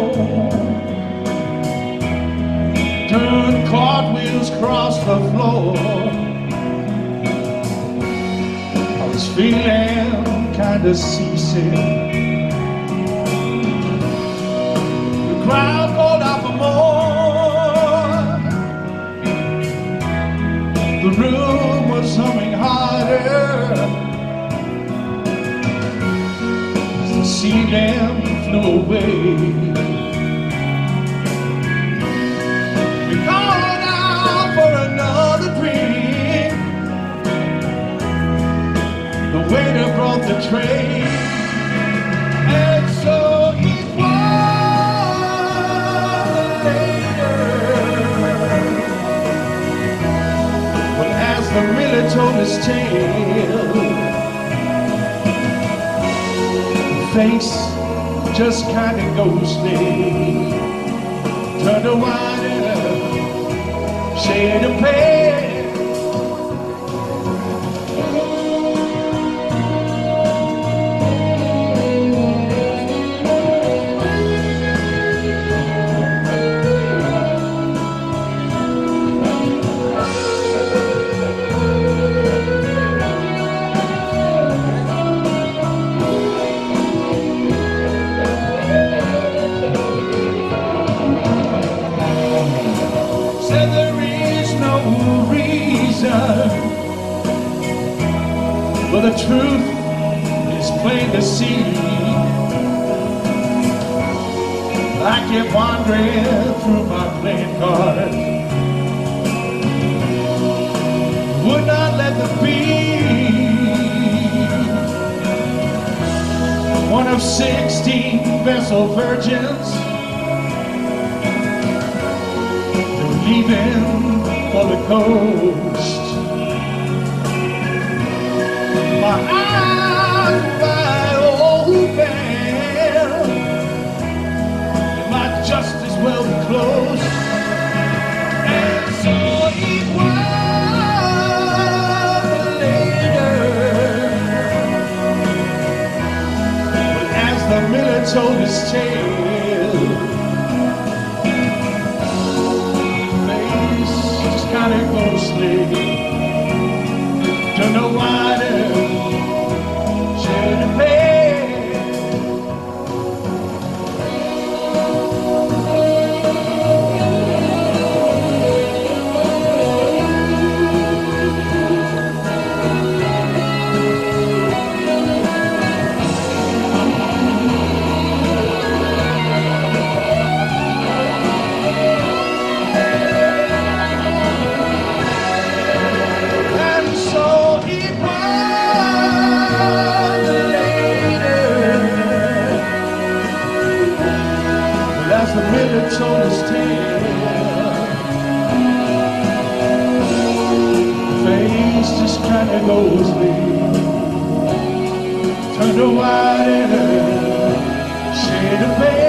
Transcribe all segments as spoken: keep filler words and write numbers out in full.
Turn cartwheels across the floor. I was feeling kinda seasick. The crowd called out for more. The room was humming harder as the sea them flew away. We called out for another drink. The waiter brought the tray, and so it was later. But as the miller told his tale, the face just kinda ghostly, turned a wider shade of pale. But the truth is plain to see. I kept wandering through my playing cards, would not let them be. One of sixteen vessel virgins, they were leaving for the coast. My eyes wide open, and my justice well close, and so it was later. But as the miller told his tale, face just kinda ghostly, turned a wider shade of pale. As the miller told his tale, face just kinda ghostly, turned a wider shade of pale.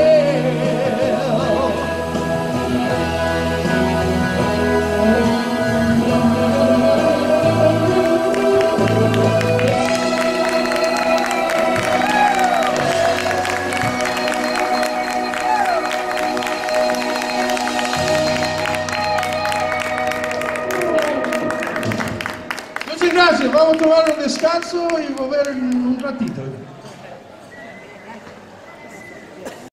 Gracias, vamos a tomar un descanso y volver en un ratito.